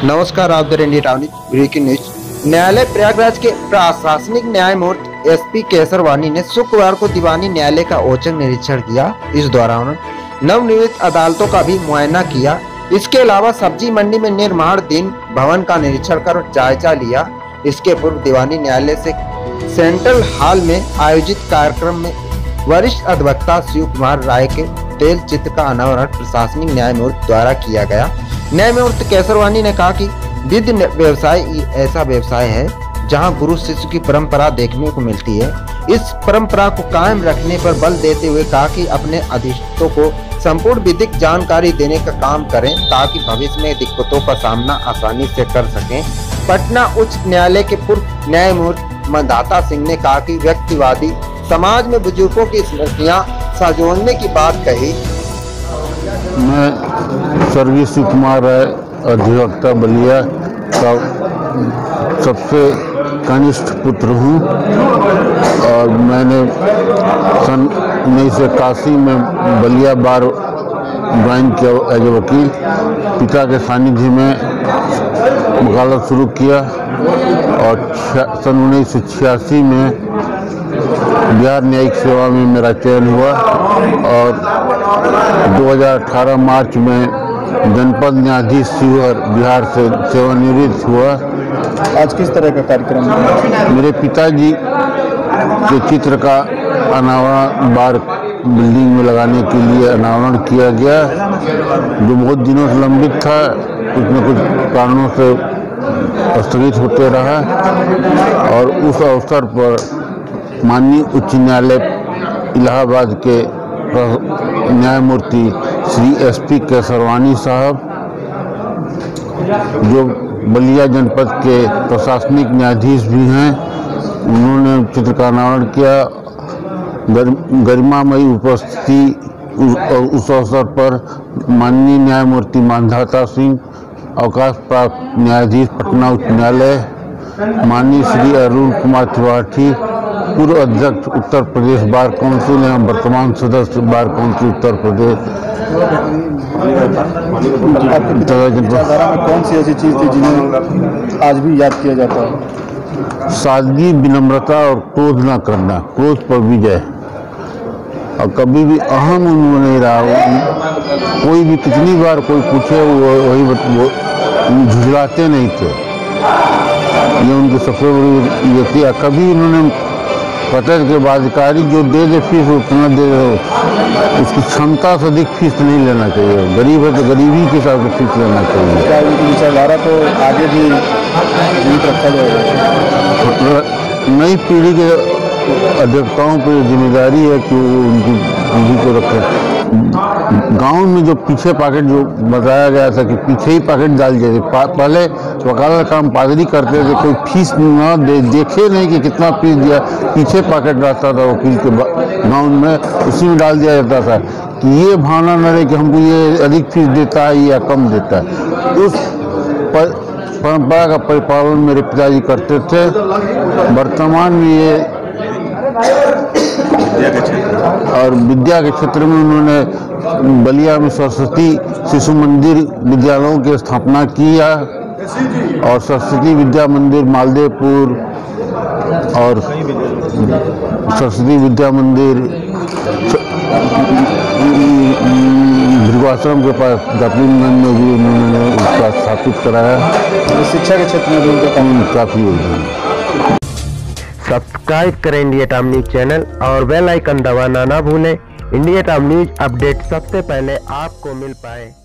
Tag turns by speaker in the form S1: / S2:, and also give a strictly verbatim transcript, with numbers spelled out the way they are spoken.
S1: नमस्कार, आप देख रहे हैं इंडिया ब्रेकिंग न्यूज। न्यायालय प्रयागराज के प्रशासनिक न्यायमूर्ति एसपी केसरवानी ने शुक्रवार को दीवानी न्यायालय का औचक निरीक्षण किया। इस दौरान नवनिर्मित अदालतों का भी मुआयना किया। इसके अलावा सब्जी मंडी में निर्माणाधीन भवन का निरीक्षण कर जायजा लिया। इसके पूर्व दीवानी न्यायालय से सेंट्रल हॉल में आयोजित कार्यक्रम में वरिष्ठ अधिवक्ता शिव कुमार राय के तेल चित्र का अनावरण प्रशासनिक न्यायमूर्ति द्वारा किया गया। न्यायमूर्ति केसरवानी ने कहा कि विधि व्यवसाय ऐसा व्यवसाय है जहां गुरु शिष्य की परंपरा देखने को मिलती है। इस परंपरा को कायम रखने पर बल देते हुए कहा कि अपने अधिष्ठों को संपूर्ण विधिक जानकारी देने का काम करें ताकि भविष्य में दिक्कतों का सामना आसानी से कर सकें। पटना उच्च न्यायालय के पूर्व न्यायमूर्ति मंदाता सिंह ने कहा कि व्यक्तिवादी समाज में बुजुर्गों की स्मृतियां संजोने की बात कही।
S2: मैं स्वर्गीय शिव कुमार राय अधिवक्ता बलिया का सबसे कनिष्ठ पुत्र हूँ और मैंने सन उन्नीस सौ इक्यासी में बलिया बार ज्वाइन किया एज ए वकील। पिता के सानिध्य में वकालत शुरू किया और सन उन्नीस सौ छियासी में बिहार न्यायिक सेवा में मेरा चयन हुआ और दो हज़ार अठारह मार्च में जनपद न्यायाधीश शिवहर बिहार से सेवानिवृत्त हुआ।
S3: आज किस तरह का कार्यक्रम है?
S2: मेरे पिताजी के चित्र का अनावरण बार बिल्डिंग में लगाने के लिए अनावरण किया गया, जो बहुत दिनों से लंबित था, कुछ न कुछ कारणों से स्थगित होते रहा और उस अवसर पर माननीय उच्च न्यायालय इलाहाबाद के न्यायमूर्ति श्री एसपी केसरवानी साहब, जो बलिया जनपद के प्रशासनिक न्यायाधीश भी हैं, उन्होंने चित्र का अनावरण किया। गर, गरिमामयी उपस्थिति उस अवसर पर माननीय न्यायमूर्ति मंदाता सिंह, अवकाश प्राप्त न्यायाधीश पटना उच्च न्यायालय, माननीय श्री अरुण कुमार त्रिपाठी, पूर्व अध्यक्ष उत्तर प्रदेश बार काउंसिल एवं वर्तमान सदस्य बार काउंसिल उत्तर प्रदेश।
S3: कौन सी ऐसी चीज थी जिन्हें आज भी याद किया जाता है?
S2: सादगी, विनम्रता और क्रोध न करना, क्रोध पर विजय। और कभी भी अहम उन्होंने नहीं रहा। कोई भी कितनी बार कोई पूछे वो वही वो झुझलाते नहीं थे। ये उनकी सबसे बड़ी ये थी। कभी उन्होंने पता के बाधिकारी जो दे दे फीस उतना दे दे, उसकी क्षमता से अधिक फीस नहीं लेना चाहिए। गरीब है तो गरीबी के हिसाब से फीस लेना चाहिए।
S3: क्या उनकी विचारधारा को आगे भी जीवित रखा जाएगा?
S2: नई पीढ़ी के अधिवक्ताओं पर जिम्मेदारी है कि वो उनकी पीढ़ी को रखें। गांव में जो पीछे पॉकेट जो बताया गया था कि पीछे ही पॉकेट डाल दिए थे। पहले वकालत काम पादरी करते थे, कोई फीस न दे, देखे नहीं कि कितना फीस दिया, पीछे पॉकेट रहता था वकील के गांव में, उसी में डाल दिया जाता था कि ये भावना न रहे कि हमको ये अधिक फीस देता है या कम देता है। उस परंपरा का परिपालन मेरे पिताजी करते थे। वर्तमान में ये और विद्या के क्षेत्र में उन्होंने बलिया में सरस्वती शिशु मंदिर विद्यालयों की स्थापना किया और सरस्वती विद्या मंदिर मालदेवपुर और सरस्वती विद्या मंदिर भृगुआश्रम के पास दापिनगंज में भी उन्होंने उसका स्थापित कराया।
S3: शिक्षा के क्षेत्र में भी उनका काम
S2: काफी योगदान।
S1: सब्सक्राइब करें इंडिया टाइम न्यूज चैनल और बेल आइकन दबाना ना भूलें। इंडिया टाइम न्यूज अपडेट सबसे पहले आपको मिल पाए।